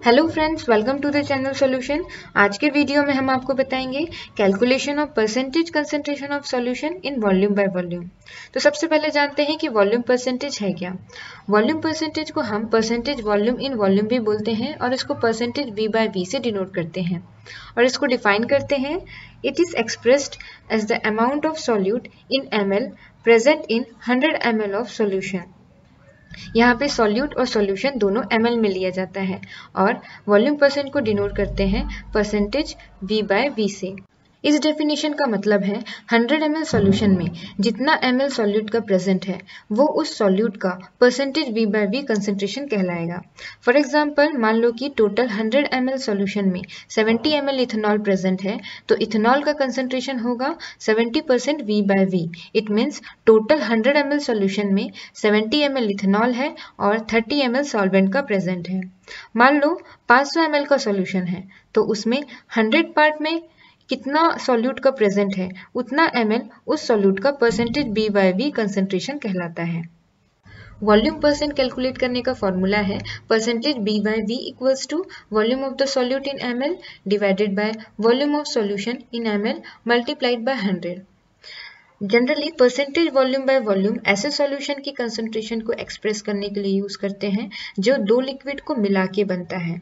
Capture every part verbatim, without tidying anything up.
Hello friends, welcome to the channel solution. आज के video में हम आपको बताएंगे calculation of percentage concentration of solution in volume by volume. तो सबसे पहले जानते हैं कि वॉल्यूम परसेंटेज है क्या। वॉल्यूम परसेंटेज को हम परसेंटेज वॉल्यूम इन वॉल्यूम भी बोलते हैं और इसको परसेंटेज वी बाय वी से डिनोट करते हैं और इसको डिफाइन करते हैं। It is expressed as the amount of solute in M L present in hundred M L of solution. यहाँ पे सॉल्यूट और सॉल्यूशन दोनों एम एल में लिया जाता है और वॉल्यूम परसेंट को डिनोट करते हैं परसेंटेज वी बाय वी से। इस डेफिनेशन का मतलब है हंड्रेड एम एल सॉल्यूशन में जितना एम एल सॉल्यूट का प्रेजेंट है वो उस सॉल्यूट का percentage V by V concentration कहलाएगा। फॉर एग्जांपल, मान लो कि total hundred M L solution में seventy M L ethanol present है, तो इथेनॉल का कंसंट्रेशन होगा seventy percent V by V. It means total hundred M L solution में सेवेंटी एम एल इथेनॉल है और थर्टी एम एल सॉल्वेंट का present है। मान लो फाइव हंड्रेड एम एल का सॉल्यूशन है, तो उसमें हंड्रेड पार्ट में कितना सॉल्यूट का प्रेजेंट है उतना एम एल उस सॉल्यूट का percentage B by V concentration कहलाता है। वॉल्यूम परसेंट कैलकुलेट करने का फॉर्मूला है percentage B by V equals to volume of the solute in M L divided by volume of solution in M L multiplied by hundred. Generally percentage volume by volume ऐसे solution की concentration को express करने के लिए use करते हैं जो दो लिक्विड को मिला के बनता है।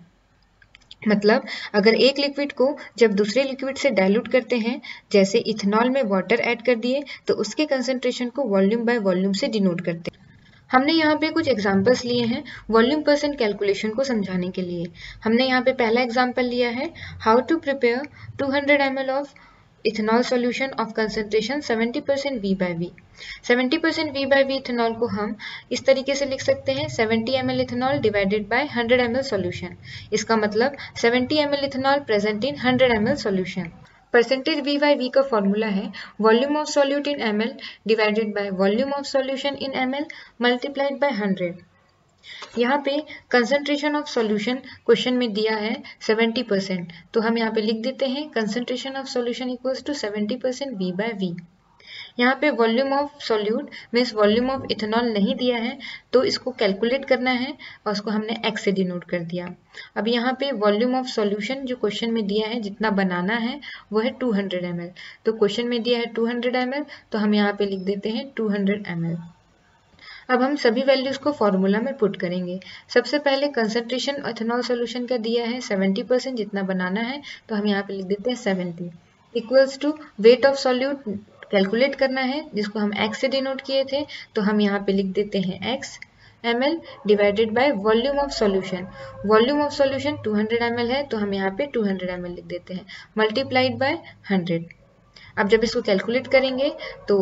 मतलब अगर एक लिक्विड को जब दूसरे लिक्विड से डाइल्यूट करते हैं, जैसे इथेनॉल में वाटर ऐड कर दिए, तो उसके कंसंट्रेशन को वॉल्यूम बाय वॉल्यूम से डिनोट करते हैं। हमने यहाँ पे कुछ एग्जांपल्स लिए हैं वॉल्यूम परसेंट कैलकुलेशन को समझाने के लिए। हमने यहाँ पे पहला एग्जांपल लिया है how to prepare two hundred M L of ethanol solution of concentration seventy percent V by V. Seventy percent V by V ethanol को हम इस तरीके से लिख सकते हैं seventy M L ethanol divided by hundred M L solution. इसका मतलब seventy M L ethanol present in hundred M L solution. Percentage V by V का फॉर्मूला है volume of solute in M L divided by volume of solution in M L multiplied by hundred. यहाँ पे concentration of solution question में दिया है seventy percent, तो हम यहाँ पे लिख देते हैं concentration of solution equals to seventy percent V by V. यहाँ पे volume of solute means volume of ethanol नहीं दिया है, तो इसको कैलकुलेट करना है और उसको हमने एक्स से डिनोट कर दिया। अब यहाँ पे वॉल्यूम ऑफ सॉल्यूशन जो क्वेश्चन में दिया है जितना बनाना है वो है टू हंड्रेड एम एल, तो क्वेश्चन में दिया है टू हंड्रेड एम एल, तो हम यहाँ पे लिख देते हैं टू हंड्रेड एम एल। अब हम सभी वैल्यूज को फॉर्मूला में पुट करेंगे। सबसे पहले कंसंट्रेशन इथेनॉल सॉल्यूशन का दिया है सेवेंटी परसेंट जितना बनाना है, तो हम यहाँ पे लिख देते हैं seventy equals to weight of solute calculate करना है जिसको हम x से डिनोट किए थे, तो हम यहाँ पे लिख देते हैं x M L divided by volume of solution. Volume of solution two hundred M L है, तो हम यहाँ पे टू हंड्रेड एम एल लिख देते हैं मल्टीप्लाइड बाय हंड्रेड। अब जब इसको कैलकुलेट करेंगे तो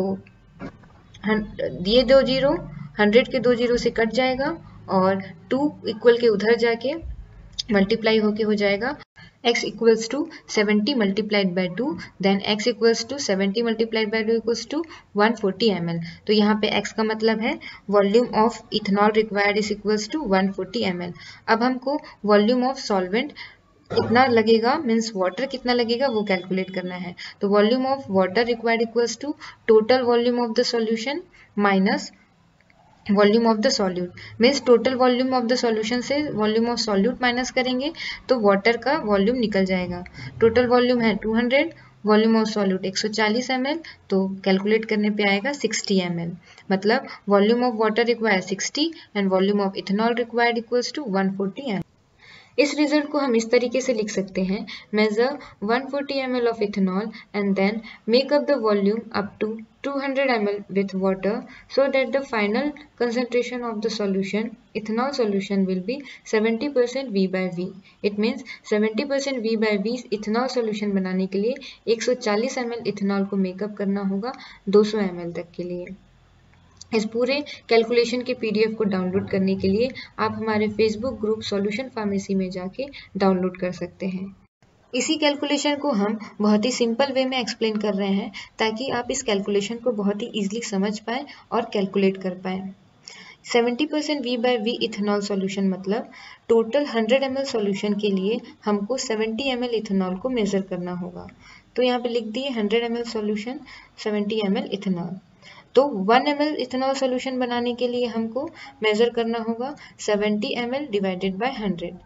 दिए दो जीरो हंड्रेड के दो जीरो से कट जाएगा और टू इक्वल के उधर जाके मल्टीप्लाई होके हो जाएगा x equals to seventy multiplied by two, then x equals to seventy multiplied by two equals to one forty M L. तो यहाँ पे x का मतलब है volume of ethanol required is equals to one forty M L. अब हमको volume of solvent कितना लगेगा मीन्स वाटर कितना लगेगा वो कैलकुलेट करना है। तो volume of water required equals to total volume of the solution minus volume of the solute. Means total volume of the solution से वॉल्यूम ऑफ सॉल्यूट माइनस करेंगे तो वाटर का वॉल्यूम निकल जाएगा। टोटल वॉल्यूम है two hundred, volume of solute one forty M L, तो calculate करने पे आएगा सिक्सटी एम एल। मतलब volume of water required sixty and volume of ethanol required equals to one forty M L. इस result को हम इस तरीके से लिख सकते हैं measure one forty M L of ethanol and then make up the volume up to two hundred M L with water so that the final concentration of the solution ethanol solution will be seventy percent V by V. It means seventy percent V by V ethanol solution बनाने के लिए one forty M L ethanol को make up करना होगा to hundred M L तक के लिए। इस पूरे कैलकुलेशन के पीडीएफ को डाउनलोड करने के लिए आप हमारे फेसबुक ग्रुप सॉल्यूशन फार्मेसी में जाके डाउनलोड कर सकते हैं। इसी कैलकुलेशन को हम बहुत ही सिंपल वे में एक्सप्लेन कर रहे हैं ताकि आप इस कैलकुलेशन को बहुत ही इजीली समझ पाएँ और कैलकुलेट कर पाएँ। Seventy percent V by V ethanol solution मतलब total hundred M L solution के लिए हमको सेवेंटी एम एल इथेनॉल को मेजर करना होगा। तो यहाँ पे लिख दिए hundred M L solution seventy M L ethanol. तो one M L ethanol solution बनाने के लिए हमको मेजर करना होगा seventy M L divided by hundred.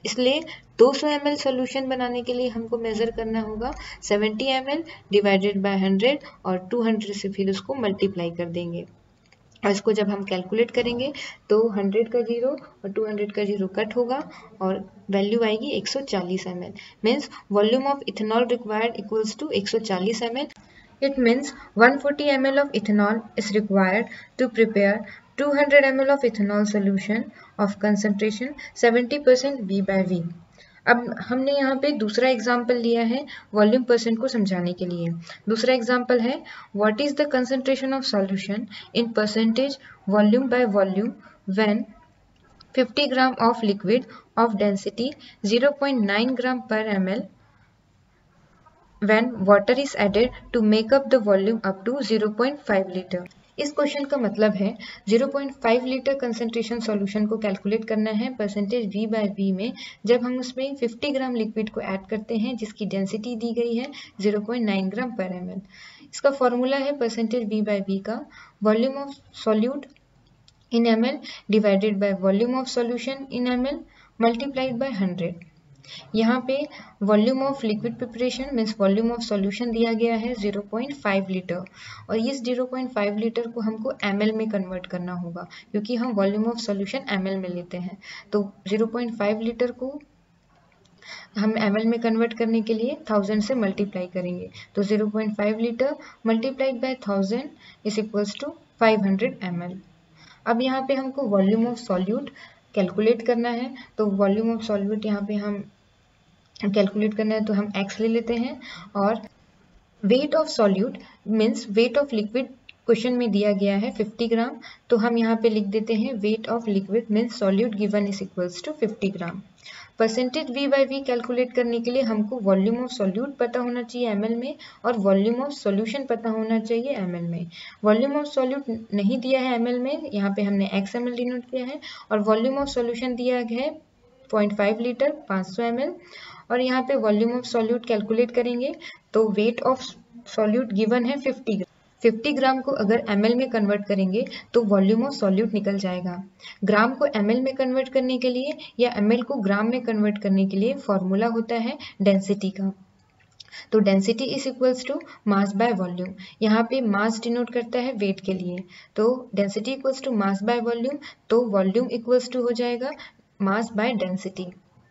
इसलिए दो सौ एम एल सोल्यूशन बनाने के लिए हमको मेजर करना होगा सत्तर M L divided by hundred और दो सौ से फिर उसको मल्टीप्लाई कर देंगे। और इसको जब हम कैलकुलेट करेंगे तो सौ का जीरो और दो सौ का जीरो कट होगा और वैल्यू आएगी एक सौ चालीस M L. Means volume of ethanol required equals to एक सौ चालीस M L. It means one hundred forty milliliters of ethanol is required to prepare two hundred milliliters of ethanol solution of concentration seventy percent V by V. अब हमने यहाँ पे दूसरा example लिया है वॉल्यूम परसेंट को समझाने के लिए। दूसरा एग्जाम्पल है what is the concentration of solution in percentage volume by volume when fifty gram of liquid of density zero point nine gram per M L when water is added to make up the volume up to zero point five liter. इस question का मतलब है zero point five litre concentration solution को calculate करना है percentage V by V में जब हम उसमें fifty ग्राम लिक्विड को ऐड करते हैं जिसकी डेंसिटी दी गई है zero point nine gram per M L. इसका फॉर्मूला है परसेंटेज V बाय V का volume of solute in M L divided by volume of solution in M L multiplied by hundred. यहाँ पे volume of liquid preparation means volume of solution दिया गया है zero point five litre और इस zero point five litre को हमको ml में कन्वर्ट करना होगा क्योंकि हम वॉल्यूम ऑफ सॉल्यूशन ml में लेते हैं। तो zero point five लीटर को हम ml में कन्वर्ट करने के लिए थाउजेंड से मल्टीप्लाई करेंगे तो zero point five litre multiplied by thousand is equals to five hundred M L. अब यहाँ पे हमको वॉल्यूम ऑफ सॉल्यूट कैलकुलेट करना है तो वॉल्यूम ऑफ सॉल्यूट यहाँ पे हम कैलकुलेट करना है तो हम x ले लेते हैं और weight of solute means weight of liquid question में दिया गया है fifty ग्राम तो हम यहाँ पे लिख देते हैं weight of liquid means solute given is equals to fifty gram. Percentage V by V calculate करने के लिए हमको वॉल्यूम ऑफ सॉल्यूट पता होना चाहिए ml में और वॉल्यूम ऑफ सॉल्यूशन पता होना चाहिए ml में। वॉल्यूम ऑफ सॉल्यूट नहीं दिया है ml में, यहाँ पे हमने x ml डिनोट किया है और वॉल्यूम ऑफ सॉल्यूशन दिया है zero point five लीटर पाँच सौ एम एल और यहाँ पे वॉल्यूम ऑफ सॉल्यूट कैलकुलेट करेंगे तो वेट ऑफ सॉल्यूट गिवन है fifty ग्राम। fifty ग्राम को अगर ml में कन्वर्ट करेंगे तो वॉल्यूम ऑफ सॉल्यूट निकल जाएगा। ग्राम को ml में कन्वर्ट करने के लिए या ml को ग्राम में कन्वर्ट करने के लिए फॉर्मूला होता है डेंसिटी का। तो density is equals to mass by volume. यहाँ पे मास डिनोट करता है वेट के लिए तो density equals to mass by volume तो वॉल्यूम इक्वल्स टू हो जाएगा मास बाय डेंसिटी।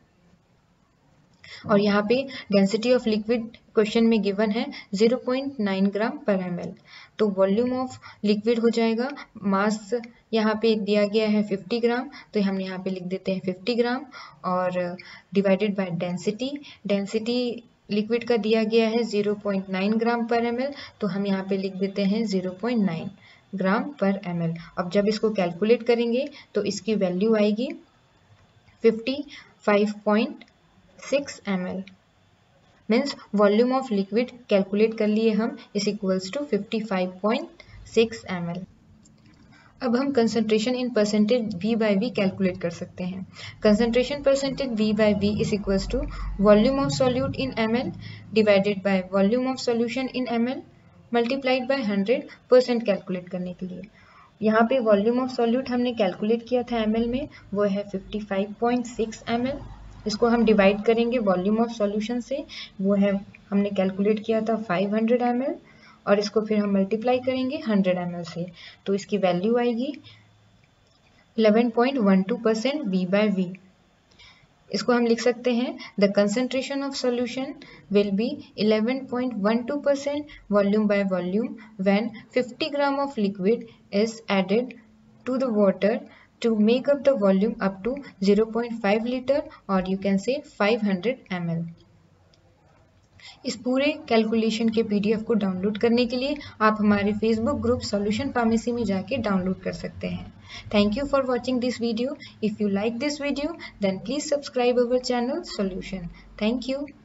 और यहाँ पे डेंसिटी ऑफ लिक्विड क्वेश्चन में गिवन है zero point nine gram per M L तो वॉल्यूम ऑफ लिक्विड हो जाएगा मास यहाँ पे दिया गया है fifty ग्राम तो हम यहाँ पे लिख देते हैं fifty ग्राम और divided by density density liquid का दिया गया है zero point nine gram per M L तो हम यहाँ पे लिख देते हैं zero point nine gram per M L. अब जब इसको कैलकुलेट करेंगे तो इसकी वैल्यू आएगी fifty-five point six M L. Means volume of liquid calculate कर लिए हम is equals to fifty-five point six M L. अब हम concentration in percentage V by V calculate कर सकते हैं। Concentration percentage V by V is equals to volume of solute in M L divided by volume of solution in M L multiplied by hundred percent calculate करने के लिए। यहाँ पे volume of solute हमने calculate किया था M L में वो है fifty-five point six M L. इसको हम डिवाइड करेंगे वॉल्यूम ऑफ सॉल्यूशन से वो है हमने कैलकुलेट किया था five hundred एम एल और इसको फिर हम मल्टीप्लाई करेंगे hundred एम एल से तो इसकी वैल्यू आएगी eleven point one two percent V by V। इसको हम लिख सकते हैं the concentration of solution will be eleven point one two percent volume by volume when fifty gram of liquid is added to the water to make up the volume up to zero point five liter or you can say five hundred M L. इस पूरे calculation के PDF को download करने के लिए आप हमारे Facebook group solution pharmacy में जाके डाउनलोड कर सकते हैं। Thank you for watching this video. If you like this video then please subscribe our channel Solution. Thank you.